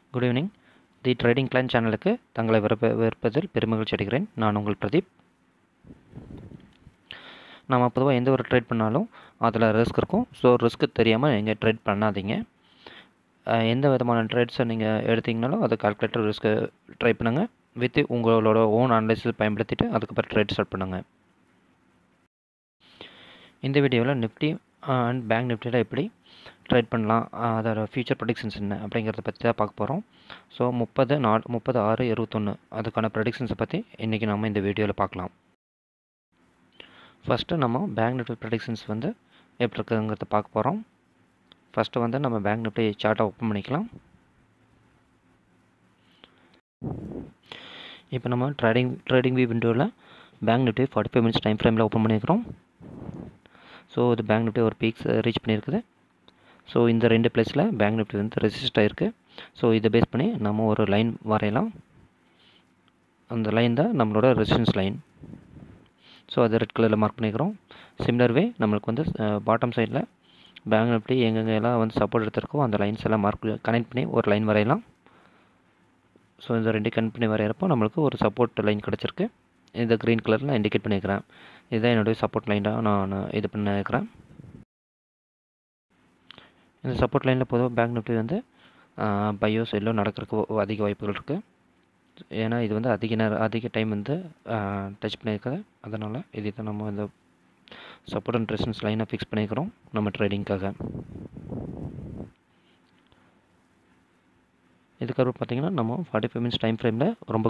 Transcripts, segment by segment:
Good evening. The trading plan சேனலுக்கு தங்களை வரவேற்பதில் பெருமகிழ்ச்சி அடைகிறேன். நான் உங்கள் பிரதீப். நம்ம பொதுவாக எந்த ஒரு ட்ரேட் பண்ணாலும் அதில் ரிஸ்க் இருக்கும். ஸோ ரிஸ்க்கு தெரியாமல் நீங்கள் ட்ரேட் பண்ணாதீங்க. எந்த விதமான ட்ரேட்ஸை நீங்கள் எடுத்தீங்கனாலும் அதை கால்குலேட்டர் ரிஸ்க்கை ட்ரை பண்ணுங்கள். வித் உங்களோட ஓன் அனலைசிஸ் பயன்படுத்திட்டு அதுக்கப்புறம் ட்ரேட் ஸ்டார்ட் பண்ணுங்கள். இந்த வீடியோவில் நிஃப்டி அண்ட் பேங்க் நிஃப்டியில் எப்படி ட்ரேட் பண்ணலாம், அதோட ஃபியூச்சர் ப்ரெடிக்ஷன்ஸ் என்ன அப்படிங்கிறத பற்றி தான் பார்க்க போகிறோம். ஸோ 30/6/21 அதுக்கான ப்ரெடிக்ஷன்ஸை பற்றி இன்றைக்கி நம்ம இந்த வீடியோவில் பார்க்கலாம். ஃபஸ்ட்டு நம்ம பேங்க் நிஃப்டி ப்ரெடிக்ஷன்ஸ் வந்து எப்படி இருக்குங்கிறத பார்க்க போகிறோம். ஃபஸ்ட்டு வந்து நம்ம பேங்க் நிஃப்டி சார்ட்டை ஓப்பன் பண்ணிக்கலாம். இப்போ நம்ம ட்ரேடிங் வியூ விண்டோவில் பேங்க் நிஃப்டி 45 மினிட்ஸ் டைம் ஃப்ரேமில் ஓப்பன் பண்ணியிருக்கிறோம். ஸோ இது பேங்க் நிஃப்டி ஒரு பீக்ஸ் ரீச் பண்ணியிருக்குது. ஸோ இந்த ரெண்டு பிளேஸில் பேங்க் நிஃப்டி வந்து ரெசிஸ்ட் ஆகிருக்கு. ஸோ இதை பேஸ் பண்ணி நம்ம ஒரு லைன் வரையலாம். அந்த லைன் தான் நம்மளோட ரெசிஸ்டன்ஸ் லைன். ஸோ அதை ரெட் கலரில் மார்க் பண்ணிக்கிறோம். சிமிலர் வே நம்மளுக்கு வந்து பாட்டம் சைடில் பேங்க் நிஃப்டி எங்கெங்கெல்லாம் வந்து சப்போர்ட் எடுத்திருக்கோ அந்த லைன்ஸ் எல்லாம் கனெக்ட் பண்ணி ஒரு லைன் வரையலாம். ஸோ இந்த ரெண்டு கனெக்ட் பண்ணி வரைகிறப்போ நம்மளுக்கு ஒரு சப்போர்ட் லைன் கிடச்சிருக்கு. இந்த க்ரீன் கலரில் நான் இண்டிகேட் பண்ணிக்கிறேன். இதுதான் என்னுடைய சப்போர்ட் லைனாக நான் இது பண்ணிக்கிறேன். இந்த சப்போர்ட் லைனில் பொதுவாக பேங்க் நிஃப்டி வந்து பையோ செல்லோ நடக்கிறதுக்கு அதிக வாய்ப்புகள் இருக்குது. ஏன்னா இது வந்து அதிக டைம் வந்து டச் பண்ணியிருக்குது. அதனால் இது தான் நம்ம இந்த சப்போர்ட் அண்ட் ரெசிஸ்டன்ஸ் லைனை ஃபிக்ஸ் பண்ணிக்கிறோம் நம்ம ட்ரேடிங்காக. இதுக்கப்புறம் பார்த்திங்கன்னா நம்ம 45 மினிட்ஸ் டைம் ஃப்ரேமில் ரொம்ப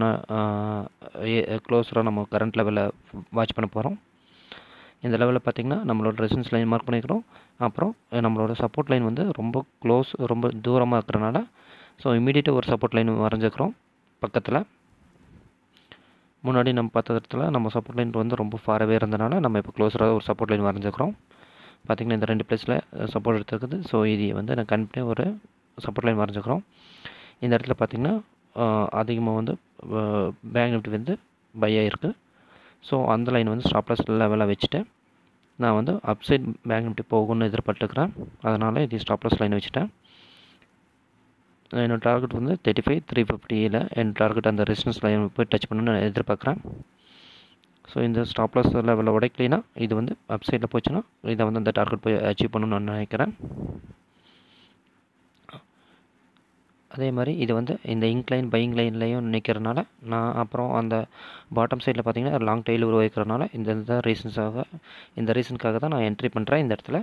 க்ளோஸராக நம்ம கரண்ட் லெவலில் வாட்ச் பண்ண போகிறோம். இந்த லெவலில் பார்த்திங்கன்னா நம்மளோட ரெசிஸ்டன்ஸ் லைன் மார்க் பண்ணிக்கிறோம். அப்புறம் நம்மளோட சப்போர்ட் லைன் வந்து ரொம்ப தூரமாக இருக்கிறனால ஸோ இமீடியட்டாக ஒரு சப்போர்ட் லைன் வரைஞ்சிக்கிறோம். பக்கத்தில் முன்னாடி நம்ம பார்த்த இடத்துல நம்ம சப்போர்ட் லைன் வந்து ரொம்ப ஃபாராகவே இருந்தனால நம்ம இப்போ க்ளோஸராக ஒரு சப்போர்ட் லைன் வரைஞ்சிக்கிறோம். பார்த்திங்கன்னா இந்த ரெண்டு பிளேஸில் சப்போர்ட் எடுத்துருக்குது. ஸோ இது வந்து நான் கண்டிப்பாக ஒரு சப்போர்ட் லைன் வரைஞ்சிக்கிறோம். இந்த இடத்துல பார்த்திங்கன்னா அதிகமாக வந்து பேங்க் நிஃப்டி வந்து பை ஆகிருக்கு. ஸோ அந்த லைன் வந்து ஸ்டாப் லாஸ் லெவலாக வச்சுட்டு நான் வந்து அப்சைட் பேங்க் நிஃப்டி போகும்னு எதிர்பார்த்துக்கிறேன். அதனால் இது ஸ்டாப் லாஸ் லைன் வச்சுட்டேன். என்னோடய டார்கெட் வந்து 35,350 என் டார்கெட் அந்த ரெசிஸ்டன்ஸ் லைன் போய் டச் பண்ணணும்னு நான் எதிர்பார்க்குறேன். ஸோ இந்த ஸ்டாப் லாஸ் லெவலில் உடைக்கலைன்னா இது வந்து அப்சைடில் போச்சுன்னா இதை வந்து அந்த டார்கெட் போய் அச்சீவ் பண்ணணும்னு நான் நினைக்கிறேன். அதே மாதிரி இது வந்து இந்த இன்க்ளைன் பையிங் லைன்லேயும் நிற்கிறனால நான் அப்புறம் அந்த பாட்டம் சைடில் பார்த்திங்கன்னா லாங் டெயில் உருவாக்கிறனால இந்த ரீசனுக்காக தான் நான் என்ட்ரி பண்ணுறேன். இந்த இடத்துல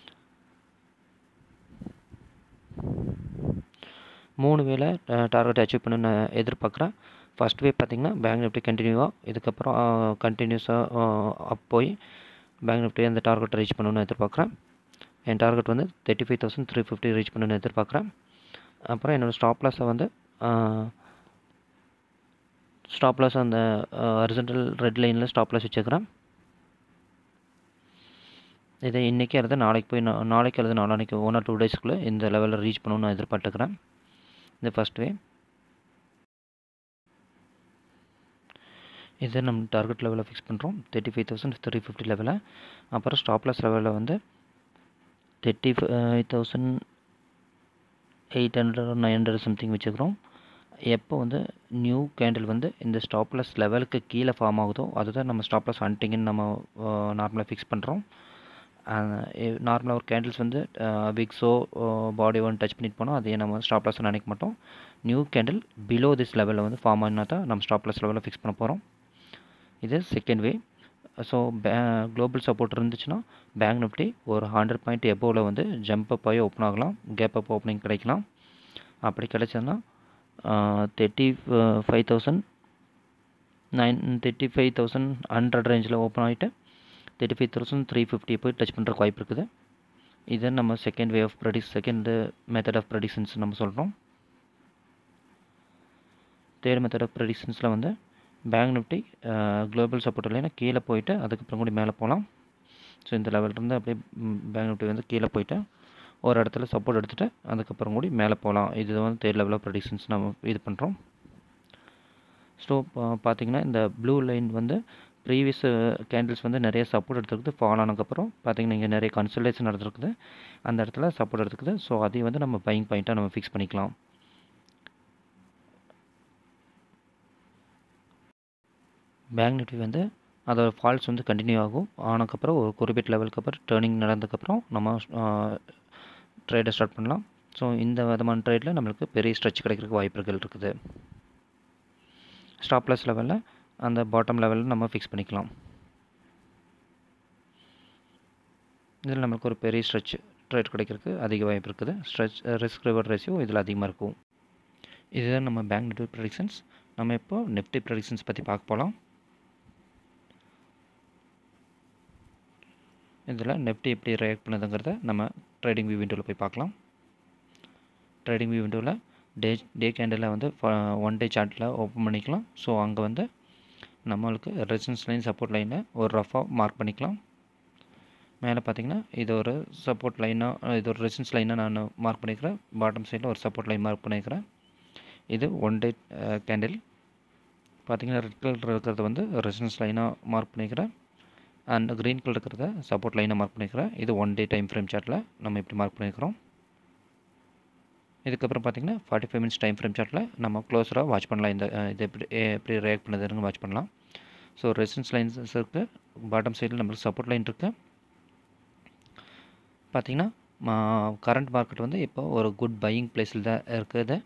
3 வேளை டார்கெட் அச்சீவ் பண்ண நான் எதிர்பார்க்குறேன். ஃபஸ்ட் வே பார்த்திங்கன்னா பேங்க் நிஃப்டி கண்டினியூவாக இதுக்கப்புறம் கண்டினியூஸாக அப் போய் பேங்க் நிஃப்டி அந்த டார்கெட்டை ரீச் பண்ணணுன்னு எதிர்பார்க்குறேன். என் டார்கெட் வந்து 35,350 ரீச் பண்ணணுன்னு எதிர்பார்க்குறேன். அப்புறம் என்னோடய ஸ்டாப் லாஸ் அந்த ஹரிசாண்டல் ரெட் லைனில் ஸ்டாப் லாஸ் வச்சுக்கிறேன். இதை இன்றைக்கி அல்லது நாளைக்கு அல்லது நாளான்னைக்கு 1 or 2 டேஸ்க்குள்ளே இந்த லெவலில் ரீச் பண்ணணும்னு நான் எதிர்பார்த்துக்கிறேன். இந்த ஃபஸ்ட் வே இதை நம்ம டார்கெட் லெவலில் ஃபிக்ஸ் பண்ணுறோம் 35,350 லெவலில். அப்புறம் ஸ்டாப் லாஸ் லெவலில் வந்து 35,800 or 900 சம்திங் வச்சுக்கிறோம். எப்போ வந்து நியூ கேண்டில் வந்து இந்த ஸ்டாப் லாஸ் லெவலுக்கு கீழே ஃபார்ம் ஆகுதோ அதுதான் நம்ம ஸ்டாப் லாஸ் ஹண்டிங்னு நம்ம நார்மலாக ஃபிக்ஸ் பண்ணுறோம். நார்மலாக ஒரு கேண்டில்ஸ் வந்து விக்ஸோ பாடி ஒன் டச் பண்ணிட்டு போனால் அதையே நம்ம ஸ்டாப் லாஸ் நினைக்க மாட்டோம். நியூ கேண்டில் பிலோ திஸ் லெவலில் வந்து ஃபார்ம் ஆகினா தான் நம்ம ஸ்டாப் லாஸ் லெவலில் ஃபிக்ஸ் பண்ண போகிறோம். இது second way. So global support இருந்துச்சுன்னா பேங்க் நிஃப்டி ஒரு 100 பாயிண்ட் எபோவில் வந்து ஜம்ப் அப் ஆகி ஓப்பன் ஆகலாம், கேப் அப் ஓப்பனிங் கிடைக்கலாம். அப்படி கிடைச்சதுன்னா 35,100 ரேஞ்சில் ஓப்பன் ஆகிட்டு 35,350 போய் டச் பண்ணுறக்கு வாய்ப்பு இருக்குது. இது நம்ம செகண்ட் மெத்தட் ஆஃப் ப்ரெடிக்ஷன்ஸ் நம்ம சொல்கிறோம். தேர்ட் மெத்தட் ஆஃப் ப்ரெடிக்ஷன்ஸில் வந்து பேங்க் நிஃப்டி குளோபல் சப்போர்ட் இல்லைன்னா கீழே போயிட்டு அதுக்கப்புறம் கூட மேலே போகலாம். ஸோ இந்த லெவலிருந்து அப்படியே பேங்க் நிஃப்டி வந்து கீழே போயிட்டு ஒரு இடத்துல சப்போர்ட் எடுத்துகிட்டு அதுக்கப்புறம் கூட மேலே போகலாம். இது வந்து தேர்ட் லெவல் ஆஃப் ப்ரெடிக்ஷன்ஸ் நம்ம இது பண்ணுறோம். ஸோ பார்த்திங்கன்னா இந்த ப்ளூ லைன் வந்து ப்ரீவியஸ் கேண்டில்ஸ் வந்து நிறைய சப்போர்ட் எடுத்துருக்குது. ஃபால் ஆனதுக்கப்புறம் பார்த்திங்கன்னா இங்கே நிறைய கன்சல்டேஷன் நடந்துருக்குது. அந்த இடத்துல சப்போர்ட் எடுத்துக்குது. ஸோ அதையும் வந்து நம்ம பையிங் பாயிண்ட்டாக நம்ம ஃபிக்ஸ் பண்ணிக்கலாம். பேங்க் நிஃப்டி வந்து அதோட ஃபால்ஸ் வந்து கண்டினியூ ஆகும். ஆனதுக்கப்புறம் ஒரு குறிப்பிட்ட லெவலுக்கு அப்புறம் டேர்னிங் நடந்ததுக்கப்புறம் நம்ம ட்ரேடை ஸ்டார்ட் பண்ணலாம். ஸோ இந்த விதமான ட்ரேடில் நம்மளுக்கு பெரிய ஸ்ட்ரெச் கிடைக்கிறதுக்கு வாய்ப்புகள் இருக்குது. ஸ்டாப் லாஸ் லெவலில் அந்த பாட்டம் லெவலில் நம்ம ஃபிக்ஸ் பண்ணிக்கலாம். இதில் நம்மளுக்கு ஒரு பெரிய ஸ்ட்ரெச் ட்ரேட் கிடைக்கிறதுக்கு அதிக வாய்ப்பு இருக்குது. ஸ்ட்ரெச் ரிஸ்க் ரிவார்ட் ரேஷியோ இதில் அதிகமாக இருக்கும். இதுதான் நம்ம பேங்க் நிஃப்டி ப்ரெடிக்ஷன்ஸ். நம்ம இப்போ நிஃப்டி ப்ரெடிக்ஷன்ஸ் பற்றி பார்க்க போகலாம். இதில் நிஃப்டி எப்படி ரியாக்ட் பண்ணுதுங்கிறத நம்ம ட்ரேடிங் வியூ விண்டோவில் போய் பார்க்கலாம். ட்ரேடிங் வியூ விண்டோவில் டே கேண்டில் வந்து 1 டே சார்ட்டில் ஓப்பன் பண்ணிக்கலாம். ஸோ அங்கே வந்து நம்மளுக்கு ரெசிஸ்டன்ஸ் லைன் சப்போர்ட் லைனை ஒரு ரஃபாக மார்க் பண்ணிக்கலாம். மேலே பார்த்தீங்கன்னா இது ஒரு சப்போர்ட் லைனாக, இது ஒரு ரெசிஸ்டன்ஸ் லைனாக நான் மார்க் பண்ணிக்கிறேன். பாட்டம் சைடில் ஒரு சப்போர்ட் லைன் மார்க் பண்ணிக்கிறேன். இது 1 டே கேண்டில். பார்த்தீங்கன்னா ரெட் கலர் இருக்கிறத வந்து ரெசிஸ்டன்ஸ் லைனாக மார்க் பண்ணிக்கிறேன். அண்ட் க்ரீன் கலர் இருக்கிறத சப்போர்ட் லைனை மார்க் பண்ணிக்கிறேன். இது 1 டே டைம் ஃப்ரேம் சார்ட்டில் நம்ம இப்படி மார்க் பண்ணிக்கிறோம். இதுக்கப்புறம் பார்த்தீங்கன்னா 45 மினிட்ஸ் டைம் ஃப்ரேம் சார்ட்டில் நம்ம க்ளோஸராக வாட்ச் பண்ணலாம். இது எப்படி ரியாக்ட் பண்ணுதுன்னு வாட்ச் பண்ணலாம். ஸோ ரெசிஸ்டன்ஸ் லைன்ஸ் இருக்குது, பாட்டம் சைடில் நம்மளுக்கு சப்போர்ட் லைன் இருக்குது. பார்த்திங்கன்னா கரண்ட் மார்க்கெட் வந்து இப்போ ஒரு குட் பையிங் பிளேஸில் தான் இருக்குது.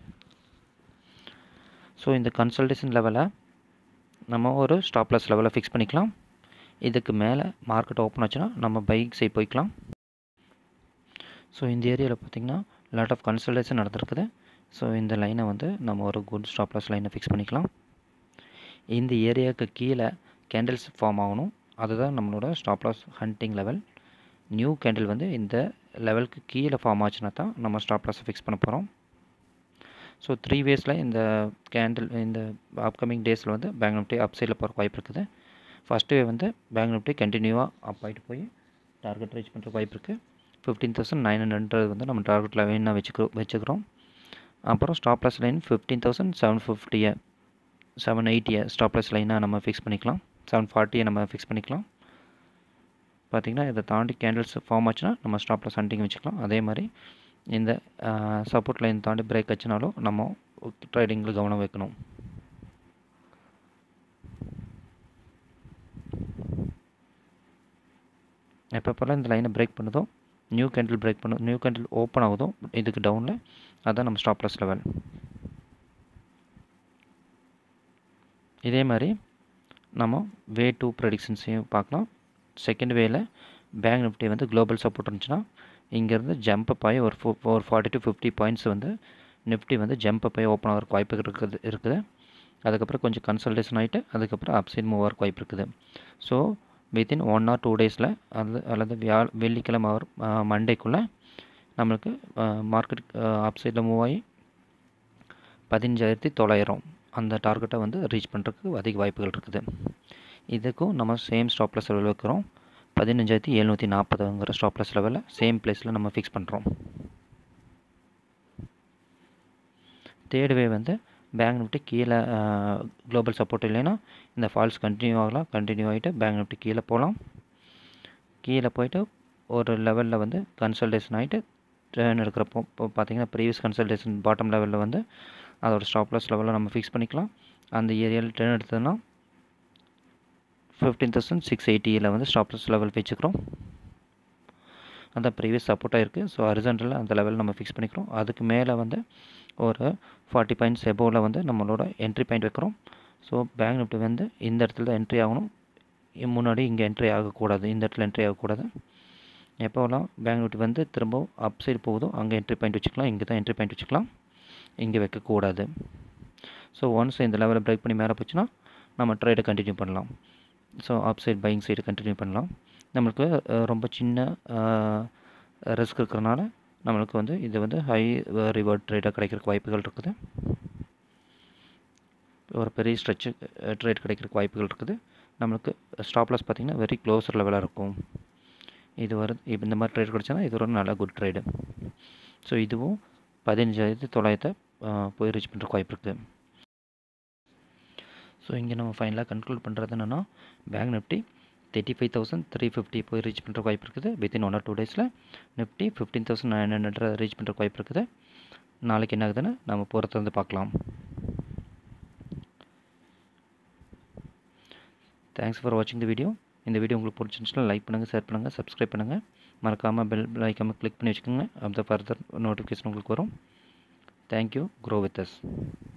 ஸோ இந்த கன்சல்டேஷன் லெவலை நம்ம ஒரு ஸ்டாப் லாஸ் லெவலை ஃபிக்ஸ் பண்ணிக்கலாம். இதுக்கு மேலே மார்க்கெட் ஓப்பன் ஆச்சுன்னா நம்ம பையிங் சைட் போய்க்கலாம். ஸோ இந்த ஏரியாவில் பார்த்திங்கன்னா லாட் ஆஃப் கன்சல்டேஷன் நடந்திருக்குது. ஸோ இந்த லைனை வந்து நம்ம ஒரு குட் ஸ்டாப் லாஸ் லைனை ஃபிக்ஸ் பண்ணிக்கலாம். இந்த ஏரியாவுக்கு கீழே கேண்டில்ஸ் ஃபார்ம் ஆகணும். அதுதான் நம்மளோட stop loss hunting level. New candle வந்து இந்த லெவலுக்கு கீழே ஃபார்ம் ஆச்சுன்னா தான் நம்ம ஸ்டாப் லாஸை ஃபிக்ஸ் பண்ண போகிறோம். ஸோ 3 வேஸில் இந்த கேண்டில் இந்த அப்கமிங் டேஸில் வந்து பேங்க் நிஃப்டி அப் சைடில் போகிற வாய்ப்பு இருக்குது. ஃபஸ்ட்டு வே வந்து பேங்க் நிஃப்டி கண்டினியூவாக அப் ஆகிட்டு போய் டார்கெட் ரீச் பண்ணுற வாய்ப்பு இருக்குது. 15,900 வந்து நம்ம டார்கெட் லைனாக வச்சுக்கிறோம். அப்புறம் stop loss line 15,750 780 stop loss லைனாக நம்ம ஃபிக்ஸ் பண்ணிக்கலாம். 740 நம்ம ஃபிக்ஸ் பண்ணிக்கலாம். பார்த்திங்கன்னா இதை தாண்டி கேண்டில்ஸ் ஃபார்ம் ஆச்சுன்னா நம்ம ஸ்டாப் லாஸ் ஹண்டிங் வச்சுக்கலாம். அதே மாதிரி இந்த சப்போர்ட் லைன் தாண்டி பிரேக் ஆச்சுனாலும் நம்ம ட்ரேடிங்கில் கவனம் வைக்கணும். எப்பப்போல்லாம் இந்த லைனை பிரேக் பண்ணுதோ, நியூ கேண்டில் ஓப்பன் ஆகுதோ இதுக்கு டவுனில், அதுதான் நம்ம ஸ்டாப் லாஸ் லெவல். இதே மாதிரி நம்ம வே 2 ப்ரெடிக்ஷன்ஸையும் பார்க்கலாம். செகண்ட் வேல பேங்க் நிஃப்டி வந்து குளோபல் சப்போர்ட் இருந்துச்சுன்னா இங்கேருந்து ஜம்ப் அப் ஆகி ஒரு 40 to 50 பாயிண்ட்ஸ் வந்து நிஃப்டி வந்து ஜம்ப் அப் ஆகி ஓப்பன் ஆகிறதுக்கு வாய்ப்பு இருக்குது. அதுக்கப்புறம் கொஞ்சம் கன்சல்டேஷன் ஆகிட்டு அதுக்கப்புறம் அப்சைட் மூவ் ஆகிறதுக்கு வாய்ப்பு இருக்குது. ஸோ வித்தின் 1 or 2 டேஸில் அல்லது வெள்ளிக்கிழமை மண்டேக்குள்ளே நம்மளுக்கு மார்க்கெட் அப்சைடில் மூவ் ஆகி 15,900 அந்த டார்கெட்டை வந்து ரீச் பண்ணுறதுக்கு அதிக வாய்ப்புகள் இருக்குது. இதுக்கும் நம்ம சேம் ஸ்டாப் லாஸ் லெவல் வைக்கிறோம். 15,740ங்கிற ஸ்டாப் லாஸ் லெவலில் சேம் பிளேஸில் நம்ம ஃபிக்ஸ் பண்ணுறோம். தேர்ட் வே வந்து பேங்க் நிஃப்டி கீழே குளோபல் சப்போர்ட் இல்லைன்னா இந்த ஃபால்ஸ் கண்டினியூ ஆகலாம். கண்டினியூ ஆகிட்டு பேங்க் நிஃப்டி கீழே போகலாம். கீழே போயிட்டு ஒரு லெவலில் வந்து கன்சல்டேஷன் ஆகிட்டு டேர்ன் எடுக்கிறப்போ இப்போ பார்த்திங்கன்னா ப்ரீவியஸ் கன்சல்டேஷன் பாட்டம் லெவலில் வந்து அதோட ஸ்டாப் லாஸ் லெவலில் நம்ம ஃபிக்ஸ் பண்ணிக்கலாம். அந்த ஏரியாவில் டேர்ன் எடுத்ததுன்னா 15,680 வந்து ஸ்டாப் லாஸ் லெவல் வச்சுக்கிறோம். அந்த ப்ரீவியஸ் சப்போர்ட்டாக இருக்குது. ஸோ ஹரிசாண்டலில் அந்த லெவல் நம்ம ஃபிக்ஸ் பண்ணிக்கிறோம். அதுக்கு மேலே வந்து ஒரு 40 பாயிண்ட்ஸ் எபோவில் வந்து நம்மளோட என்ட்ரி பாயிண்ட் வைக்கிறோம். ஸோ பேங்க் நிஃப்டி வந்து இந்த இடத்துல தான் என்ட்ரி ஆகணும். முன்னாடி இங்கே என்ட்ரி ஆகக்கூடாது, இந்த இடத்துல என்ட்ரி ஆகக்கூடாது. எப்போலாம் பேங்க் நிஃப்டி வந்து திரும்ப அப் சைடு போகுதோ அங்கே என்ட்ரி பாயிண்ட் வச்சுக்கலாம். இங்கே தான் என்ட்ரி பாயிண்ட் வச்சுக்கலாம், இங்கே வைக்கக்கூடாது. ஸோ ஒன்ஸ் இந்த லெவலை பிரேக் பண்ணி மேலே போச்சுன்னா நம்ம ட்ரேடை கண்டினியூ பண்ணலாம். So up side buying side continue பண்ணலாம். நம்மளுக்கு ரொம்ப சின்ன ரிஸ்க் இருக்கிறனால நம்மளுக்கு வந்து இது வந்து ஹை ரிவார்ட் ட்ரேடாக கிடைக்கிறதுக்கு வாய்ப்புகள் இருக்குது. ஒரு பெரிய ஸ்ட்ரெச்சு ட்ரேட் கிடைக்கிறதுக்கு வாய்ப்புகள் இருக்குது. நம்மளுக்கு ஸ்டாப் லாஸ் பார்த்திங்கன்னா வெரி க்ளோஸர் லெவலாக இருக்கும். இது இப்போ இந்த மாதிரி ட்ரேட் கிடைச்சா இது ஒரு நல்ல குட் ட்ரேடு. ஸோ இதுவும் 15,900 போய் ரீச் பண்ணுறதுக்கு வாய்ப்பு இருக்குது. ஸோ இங்கே நம்ம ஃபைனலாக கன்க்ளூட் பண்ணுறது என்னென்னா பேங்க் நிஃப்டி 35,350 போய் ரீச் பண்ணுற வாய்ப்பு இருக்குது. வித்தின் 1 or 2 டேஸில் நிஃப்டி 15,900 ரீச் பண்ணுற வாய்ப்பு இருக்குது. நாளைக்கு என்ன ஆகுதுன்னு நம்ம பொறுத்து வந்து பார்க்கலாம். தேங்க்ஸ் ஃபார் வாட்சிங் த வீடியோ. இந்த வீடியோ உங்களுக்கு பிடிச்சிருந்துச்சுன்னா லைக் பண்ணுங்கள், ஷேர் பண்ணுங்கள், சப்ஸ்கிரைப் பண்ணுங்கள். மறக்காமல் பெல் ஐக்கானை கிளிக் பண்ணி வச்சுக்கோங்க. அந்த ஃபர்தர் நோட்டிஃபிகேஷன் உங்களுக்கு வரும். தேங்க்யூ. Grow with as.